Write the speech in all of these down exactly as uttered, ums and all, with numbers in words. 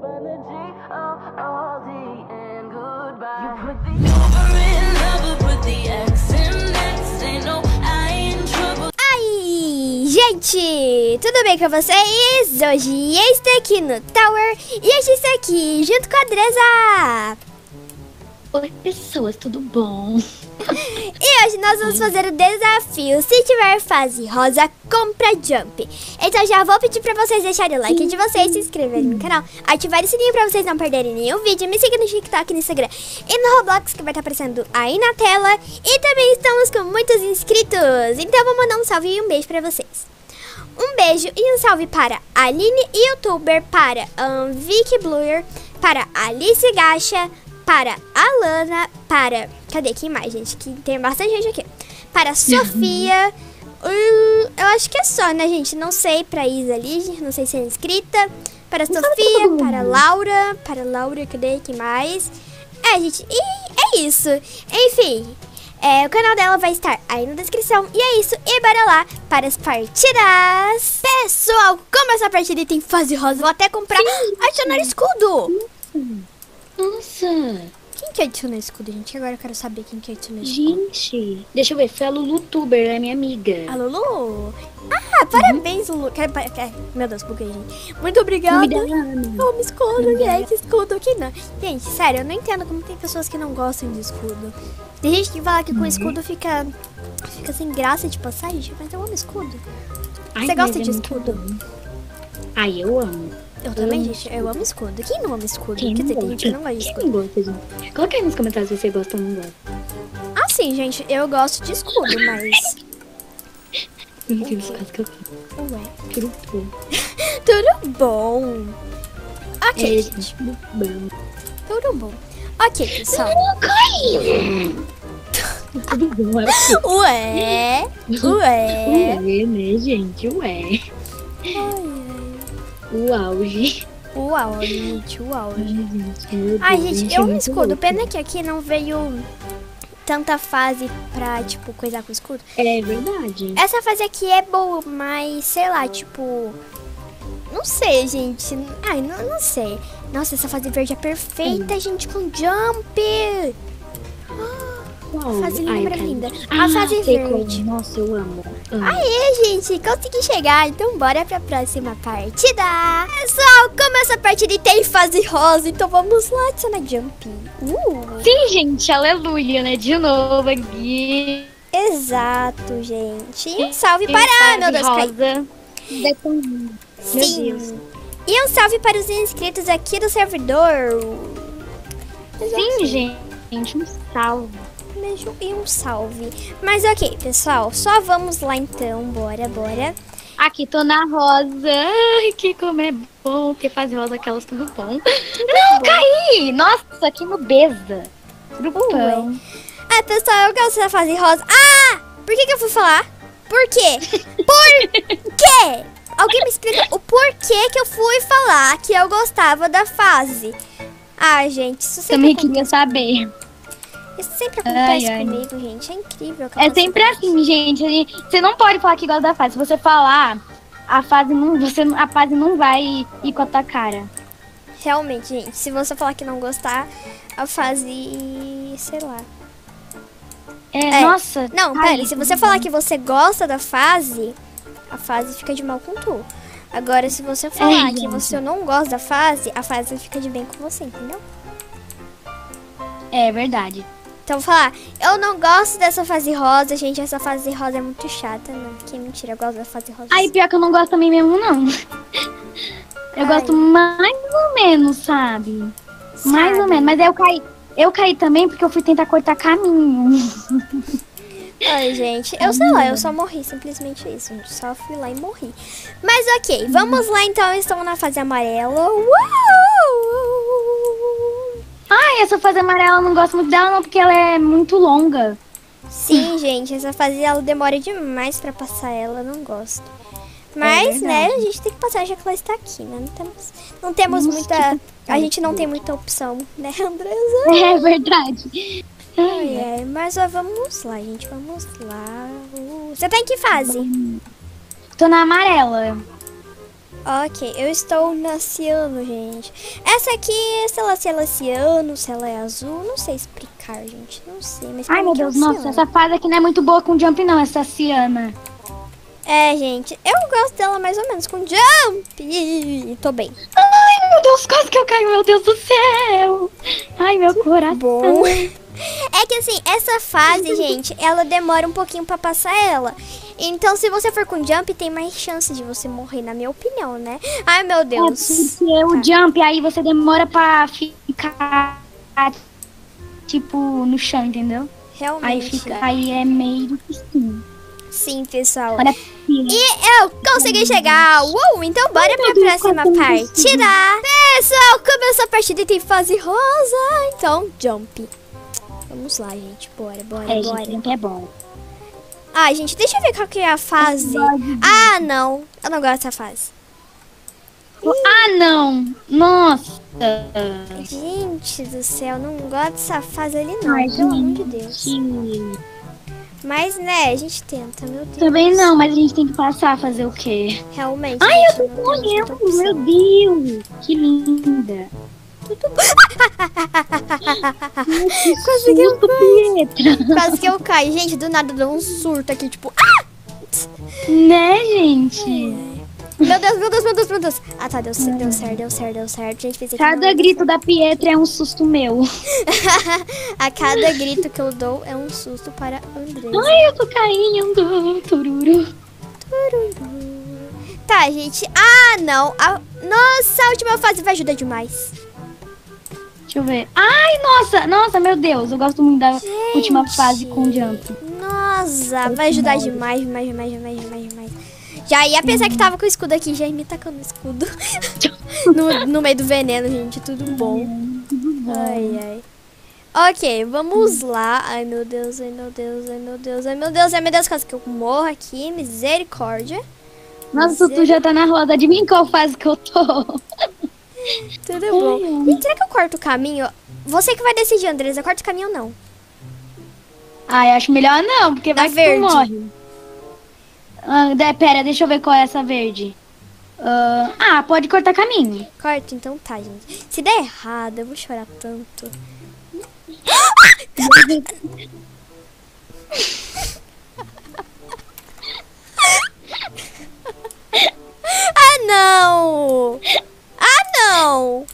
Ai, gente, tudo bem com vocês? Hoje eu estou aqui no Tower e hoje estou aqui junto com a Andresa. Oi pessoas, tudo bom? E hoje nós vamos fazer o desafio. Se tiver fase rosa, compra jump. Então já vou pedir pra vocês deixarem o like de vocês, se inscreverem no canal, ativarem o sininho pra vocês não perderem nenhum vídeo, me sigam no TikTok, no Instagram e no Roblox, que vai estar aparecendo aí na tela. E também estamos com muitos inscritos, então vou mandar um salve e um beijo pra vocês. Um beijo e um salve para Aline Youtuber, para um, Vicky Bluer, para Alice Gacha, para Alana, para... Cadê? Quem mais, gente? Que tem bastante gente aqui. Para Sofia. hum, eu acho que é só, né, gente? Não sei. Para Isa ali, não sei se é inscrita. Para Sofia, para Laura. Para Laura, cadê? Quem mais? É, gente. E é isso. Enfim. É, o canal dela vai estar aí na descrição. E é isso. E bora lá para as partidas. Pessoal, como essa partida tem fase rosa, vou até comprar adicionar escudo. Nossa! Quem que adiciona escudo, gente? Agora eu quero saber quem que adiciona escudo. Gente, deixa eu ver, foi a Lulutuber, é minha amiga. A Lulu? Ah, parabéns, Lulu. Quero, quero, meu Deus, buguei, gente. Muito obrigada. Eu me escudo, gente. Escudo aqui não. Gente, sério, eu não entendo como tem pessoas que não gostam de escudo. Tem gente que fala que com uhum. escudo fica, fica sem graça de passagem, mas eu amo escudo. Ai, você gosta de é escudo? Ai, eu amo. Eu também, eu gente. Eu amo escudo. Quem não ama escudo? Quem Quer dizer, tem gente que não gosta de escudo. Quem gosta, gente? Coloca aí nos comentários se você gosta ou não gosta. Ah, sim, gente. Eu gosto de escudo, mas... Okay. Ué. Tudo bom. Tudo bom. Ok, é, gente. Tudo bom. Tudo bom. Ok, pessoal. Tudo bom, é o Ué. Ué. Ué, né, gente? Ué. Ai, o auge. Uau, gente, o auge. Ai, Ai, gente, eu me escudo. Pena que aqui não veio tanta fase pra, tipo, coisar com escudo. É verdade. Essa fase aqui é boa, mas, sei lá, tipo... Não sei, gente. Ai, não, não sei. Nossa, essa fase verde é perfeita, é. gente, com jump. Uau. Fase linda, linda. Ah, a fase verde. Como. Nossa, eu amo. amo. Aê, gente, consegui chegar. Então bora pra próxima partida. Pessoal, como essa partida tem fase rosa, então vamos lá adicionar jump. Uh. Sim, gente, aleluia, né? De novo aqui. Exato, gente. E um salve para... Ah, meu Deus, rosa. Sim. E um salve para os inscritos aqui do servidor. Sim, gente, um salve. Beijo e um salve. Mas ok, pessoal, só vamos lá então. Bora, bora. Aqui tô na rosa. Ai, que como é bom. Porque faz rosa aquelas tudo bom. Não, bom. Caí! Nossa, que nubeza. Tudo bom. Ah, pessoal, eu gosto da fase rosa. Ah! Por que que eu fui falar? Por quê? Por quê? Alguém me explica o porquê que eu fui falar que eu gostava da fase. Ah, gente, isso sempre Também acontece. queria saber. Isso sempre acontece ai, ai. comigo, gente. É incrível. É sempre assim, gente. Você não pode falar que gosta da fase. Se você falar, a fase não, você, a fase não vai ir com a tua cara. Realmente, gente. Se você falar que não gostar, a fase... Sei lá. É, é. nossa. Não, ai, pera. Se você falar que você gosta da fase, a fase fica de mal com tu. Agora, se você falar é, que você não gosta da fase, a fase fica de bem com você, entendeu? É verdade. Então, vou falar, eu não gosto dessa fase rosa, gente, essa fase rosa é muito chata, não, que mentira, eu gosto da fase rosa. Ai, pior que eu não gosto também mesmo, não. Eu Ai. gosto mais ou menos, sabe? sabe? Mais ou menos, mas aí eu caí, eu caí também porque eu fui tentar cortar caminho. Ai, gente, eu sei lá, eu só morri, simplesmente isso, só fui lá e morri. Mas ok, vamos lá então, estamos na fase amarela. Uau! Ai, essa fase amarela eu não gosto muito dela não, porque ela é muito longa. Sim, gente, essa fase ela demora demais pra passar ela, eu não gosto. Mas, é né, a gente tem que passar já que ela está aqui, né? Não temos, não temos Nossa, muita... A gente não tem muita opção, né, Andresa? É verdade. Ai, é, mas ó, vamos lá, gente, vamos lá. Uh, você tá em que fase? Tô na amarela. Ok, eu estou na ciano, gente. Essa aqui, se ela, se ela é ciano, se ela é azul, não sei explicar, gente. Não sei, mas... Ai, meu que é Deus, um nossa, ciano. essa fase aqui não é muito boa com jump não, essa Ciana. É, gente, eu gosto dela mais ou menos com jump. Tô bem. Ai, meu Deus, quase que eu caio, meu Deus do céu. Ai, meu coração. Bom. É que assim, essa fase, gente, ela demora um pouquinho pra passar ela. Então, se você for com jump, tem mais chance de você morrer, na minha opinião, né? Ai, meu É, Deus. porque o jump, aí você demora pra ficar, tipo, no chão, entendeu? Aí, Realmente. fica, aí é meio difícil. Sim, pessoal. Olha, E eu consegui chegar. Uou, então bora Ai, pra meu Deus, próxima quanto partida. Pessoal, começou a partida e tem fase rosa. Então, jump. Vamos lá, gente. Bora, bora, é, bora. gente, jump é bom. Ah, gente, deixa eu ver qual que é a fase. Ah, não. Eu não gosto dessa fase. Ah, não. Nossa. Gente do céu, não gosto dessa fase ali não, Ai, pelo amor de gente. Deus. Mas, né, a gente tenta, meu Deus. Também não, mas a gente tem que passar, fazer o quê? Realmente. Ai, gente, eu tô não temos outra morrendo, meu opção. Deus. Que linda. Quase que eu caio. Pietra. Quase que eu caio. Gente, do nada deu um surto aqui, tipo... Ah! Né, gente? Meu Deus, meu Deus, meu Deus, meu Deus. Ah, tá, deu, certo, deu certo, deu certo, deu certo. Gente, pensei que não Cada ia dar grito da Pietra é um susto meu. certo. A cada grito que eu dou é um susto para Andressa. Ai, eu tô caindo. Tururu. Tá, gente. Ah, não. A... Nossa, a última fase vai ajudar demais. Deixa eu ver. Ai, nossa, nossa, meu Deus. Eu gosto muito da Gente. última fase com jump. Nossa, vai ajudar demais, demais, demais, demais, demais, demais. Já ia pensar que tava com o escudo aqui, já ia me tacando o escudo. no, no meio do veneno, gente, tudo bom. Ai, ai. Ok, vamos lá. Ai, meu Deus, ai, meu Deus, ai, meu Deus, ai, meu Deus, ai, meu Deus, quase que eu morro aqui. Misericórdia. Nossa, tu já tá na roda. Adivinha qual fase que eu tô? Tudo bom. Gente, será que eu corto o caminho? Você que vai decidir, Andressa, corta o caminho ou não? Ai, acho melhor não, porque vai que verde. tu morre. Ah, de- pera, deixa eu ver qual é essa verde. Ah, ah, pode cortar caminho. Corta, então tá, gente. Se der errado, eu vou chorar tanto. Ah, não! Ah, não!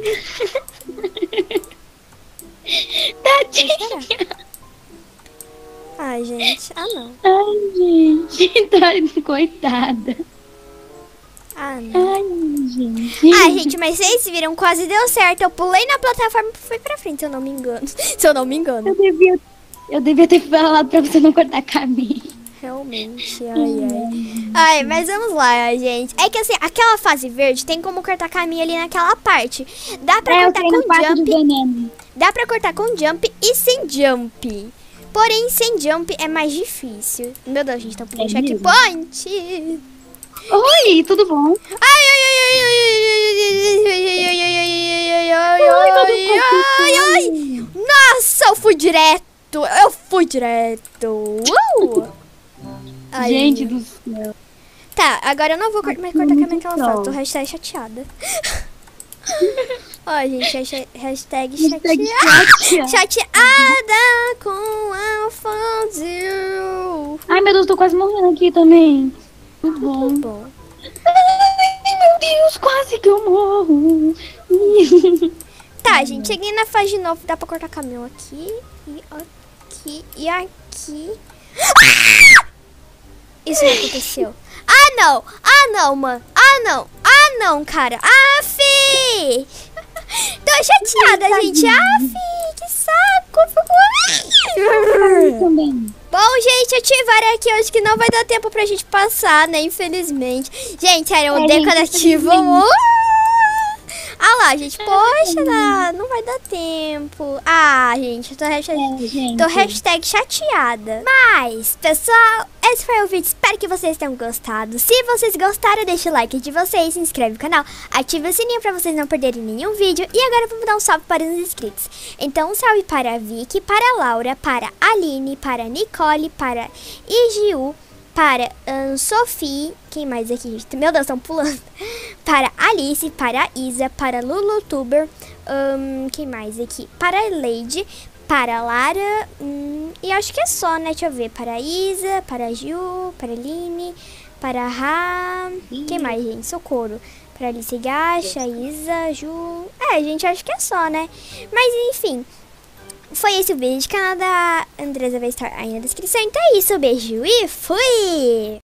Tadinha. Ai, gente. Ah, não. Ai, gente. Tá, coitada. Ah, não. Ai, gente. Ah, gente, mas vocês viram, quase deu certo. Eu pulei na plataforma e fui pra frente, se eu não me engano. Se eu não me engano. Eu devia, eu devia ter falado pra você não cortar caminho. Realmente, ai, ai. Ai, mas vamos lá, gente. É que assim, aquela fase verde tem como cortar caminho ali naquela parte. Dá pra É, eu cortar tenho com parte de jump. veneno. Dá pra cortar com jump e sem jump. Porém, sem jump é mais difícil. Meu Deus, a gente tá pulando É mesmo? checkpoint. Oi, tudo bom? Ai, ai, ai, ai, ai, ai, ai, ai, ai, ai, ai, ai, Oi, ai, tudo ai, ai. bom? Nossa, eu fui direto. Eu fui direto. Uh! Ai. Gente do céu. Tá, agora eu não vou cort- mais cortar muito caminho que ela sol. fala. Tô hashtag chateada. Ó, gente, hashtag, hashtag Hashtag chateada. chateada. Chateada com Alfonso. Ai, meu Deus, tô quase morrendo aqui também. Muito bom. Bom. Ai, meu Deus, quase que eu morro. Tá, gente, cheguei na fase de novo. Dá pra cortar caminhão aqui, e aqui, e aqui. Ah! Isso não aconteceu. Ah, não! Ah, não, mano! Ah, não! Ah, não, cara! Ah, fi! Tô chateada, gente! Ah, fi! Que saco! Eu também. Bom, gente, ativaram aqui. Acho que não vai dar tempo pra gente passar, né? Infelizmente. Gente, era um É, gente, decorativo. infelizmente. Ah lá, gente. Poxa, não, não vai dar tempo. Ah, gente, tô hashtag, É, gente. tô hashtag chateada. Mas, pessoal, esse foi o vídeo. Espero que vocês tenham gostado. Se vocês gostaram, deixa o like de vocês, se inscreve no canal, ativa o sininho pra vocês não perderem nenhum vídeo. E agora vamos dar um salve para os inscritos. Então, um salve para a Vicky, para a Laura, para a Aline, para a Nicole, para a Igiu, para um, Sophie, quem mais aqui, gente? Meu Deus, estão pulando. Para Alice, para Isa, para Lulutuber, um, quem mais aqui? Para Lady, para Lara, hum, e acho que é só, né? Deixa eu ver. Para Isa, para Ju, para Aline, para Ra... Quem mais, gente? Socorro. Para Alice Gacha, Isa, Ju... É, gente, acho que é só, né? Mas, enfim, foi esse o vídeo. O canal da Andresa vai estar aí na descrição. Então é isso, beijo e fui!